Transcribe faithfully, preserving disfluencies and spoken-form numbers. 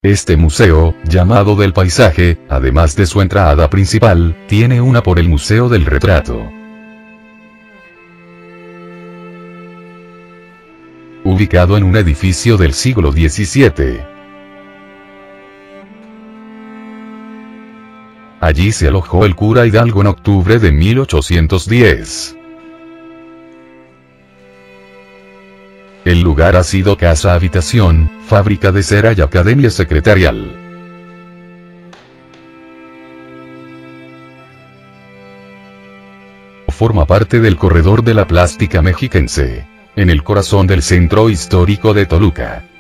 Este museo, llamado del Paisaje, además de su entrada principal, tiene una por el Museo del Retrato. Ubicado en un edificio del siglo diecisiete. Allí se alojó el cura Hidalgo en octubre de mil ochocientos diez. El lugar ha sido casa-habitación, fábrica de cera y academia secretarial. Forma parte del corredor de la plástica mexiquense, en el corazón del centro histórico de Toluca.